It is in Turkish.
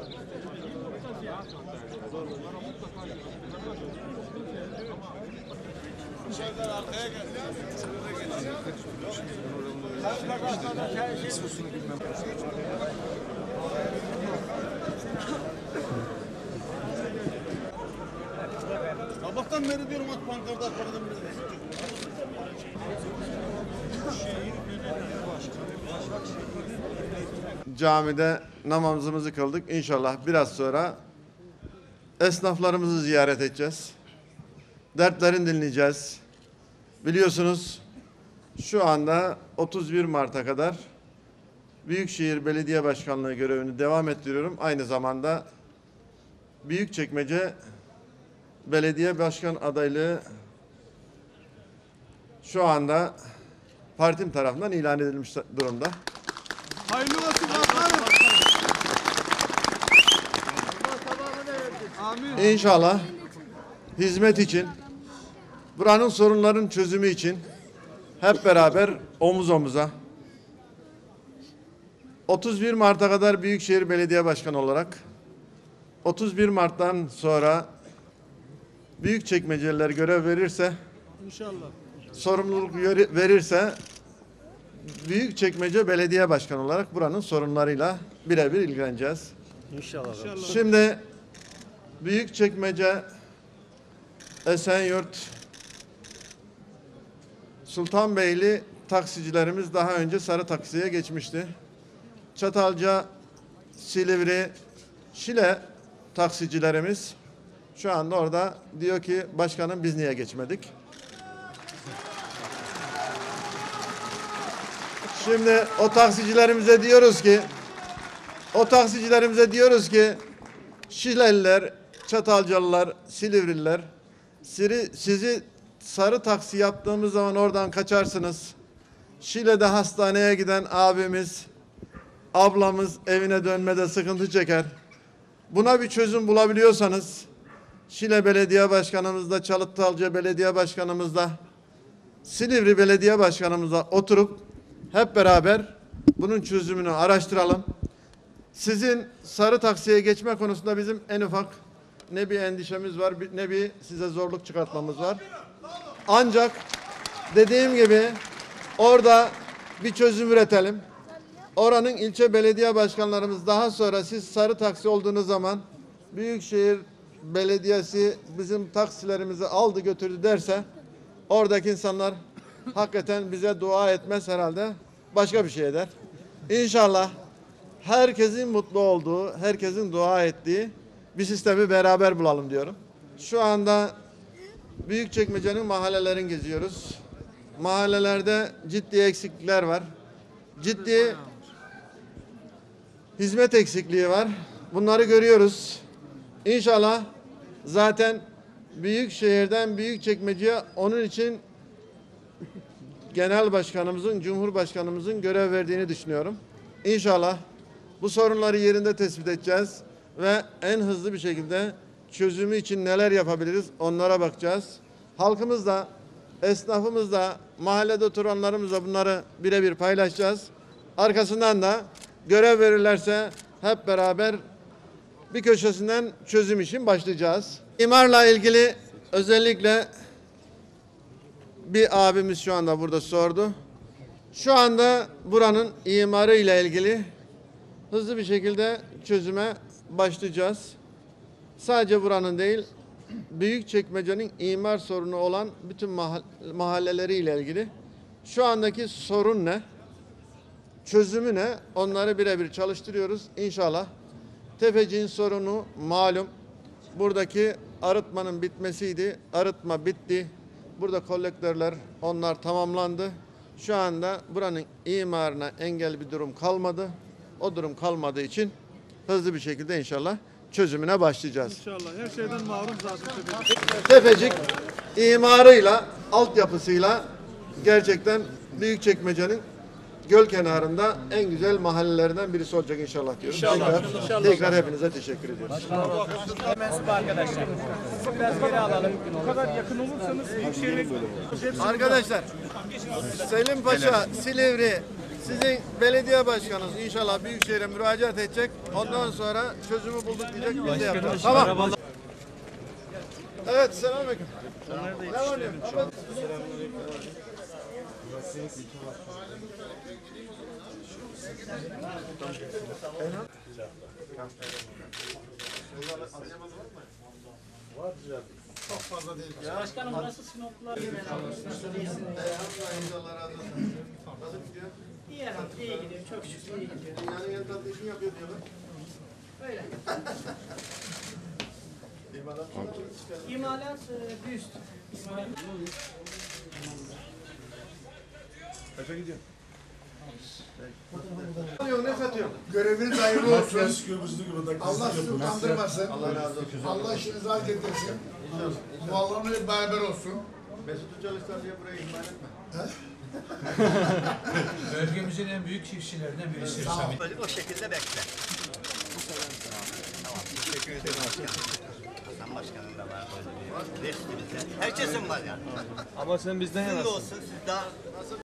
Sabahtan beri diyorum at pankarda atmadım. Camide namazımızı kıldık. İnşallah biraz sonra esnaflarımızı ziyaret edeceğiz. Dertlerini dinleyeceğiz. Biliyorsunuz şu anda 31 Mart'a kadar Büyükşehir Belediye Başkanlığı görevini devam ettiriyorum. Aynı zamanda Büyükçekmece Belediye Başkan adaylığı şu anda partim tarafından ilan edilmiş durumda. Hayırlı olsun başkanım. Amin. İnşallah hizmet için, buranın sorunların çözümü için hep beraber omuz omuza 31 Mart'a kadar Büyükşehir Belediye Başkanı olarak 31 Mart'tan sonra Büyükçekmeceliler görev verirse, İnşallah. sorumluluk verirse Büyükçekmece Belediye Başkanı olarak buranın sorunlarıyla birebir ilgileneceğiz. İnşallah. Şimdi Büyükçekmece, Esenyurt, Sultanbeyli taksicilerimiz daha önce sarı taksiye geçmişti. Çatalca, Silivri, Şile taksicilerimiz şu anda orada diyor ki başkanım biz niye geçmedik? Şimdi o taksicilerimize diyoruz ki Şileliler, Çatalcalılar, Silivrililer sizi sarı taksi yaptığımız zaman oradan kaçarsınız. Şile'de hastaneye giden abimiz, ablamız evine dönmede sıkıntı çeker. Buna bir çözüm bulabiliyorsanız Şile Belediye Başkanımızla, Çatalca Belediye Başkanımızla, Silivri Belediye Başkanımızla oturup hep beraber bunun çözümünü araştıralım. Sizin sarı taksiye geçme konusunda bizim en ufak ne bir endişemiz var ne bir size zorluk çıkartmamız var. Ancak dediğim gibi orada bir çözüm üretelim. Oranın ilçe belediye başkanlarımız daha sonra siz sarı taksi olduğunuz zaman Büyükşehir Belediyesi bizim taksilerimizi aldı götürdü derse oradaki insanlar hakikaten bize dua etmez herhalde. Başka bir şey eder. İnşallah herkesin mutlu olduğu, herkesin dua ettiği bir sistemi beraber bulalım diyorum. Şu anda Büyükçekmece'nin mahallelerini geziyoruz. Mahallelerde ciddi eksiklikler var. Ciddi hizmet eksikliği var. Bunları görüyoruz. İnşallah zaten Büyükşehir'den Büyükçekmece'ye onun için Genel Başkanımızın, Cumhurbaşkanımızın görev verdiğini düşünüyorum. İnşallah bu sorunları yerinde tespit edeceğiz ve en hızlı bir şekilde çözümü için neler yapabiliriz onlara bakacağız. Halkımız da, esnafımız da, mahallede oturanlarımızla bunları birebir paylaşacağız. Arkasından da görev verirlerse hep beraber bir köşesinden çözüm için başlayacağız. İmarla ilgili özellikle bir abimiz şu anda burada sordu. Şu anda buranın imarı ile ilgili hızlı bir şekilde çözüme başlayacağız. Sadece buranın değil, Büyükçekmece'nin imar sorunu olan bütün mahalleleri ile ilgili şu andaki sorun ne? Çözümü ne? Onları birebir çalıştırıyoruz. İnşallah Tefeci'nin sorunu malum. Buradaki arıtmanın bitmesiydi. Arıtma bitti. Burada kolektörler onlar tamamlandı. Şu anda buranın imarına engel bir durum kalmadı. O durum kalmadığı için hızlı bir şekilde inşallah çözümüne başlayacağız. İnşallah her şeyden mahrum zaten Tefecik. Tefecik imarıyla, altyapısıyla gerçekten Büyükçekmece'nin göl kenarında en güzel mahallelerinden birisi olacak inşallah diyorum. Tekrar hepinize teşekkür ediyorum. Mensup arkadaşlar. Biraz geri alalım. Bu kadar yakın olursanız Büyükşehir'e Arkadaşlar Selim Paşa, Silivri, Sizin belediye başkanınız inşallah Büyükşehir'e müracaat edecek. Ondan sonra çözümü bulduk diyecek. Biz de yapacağız. Tamam. Evet, selamünaleyküm. Ne var diyor? Başkanım burası Sinoplular. Allah razı olsun. Nasıl gidiyor? İyi herhalde, iyi gidiyor. Çok şükür iyi gidiyor. Dünyanın en tatlı işini yapıyor diyorlar. Öyle. İmalat büst. İsmail. Kaça gidiyor? Ne alıyorsun, ne satıyorsun? Göreviniz hayırlı olsun. Allah Allah sizi utandırmasın. Allah razı olsun. Allah işinizi hak getirsin. Muallamaya beraber olsun. Mesut'u çalışsan diye buraya ihmal etme. Bölgemizin en büyük çiftçilerinden birisi. O şekilde bekle. Tamam, teşekkür ederim başkanım. Hasan Başkanım da var böyle bir. Herkesin var yani. Ama sen bizden Sizin de olsun, siz daha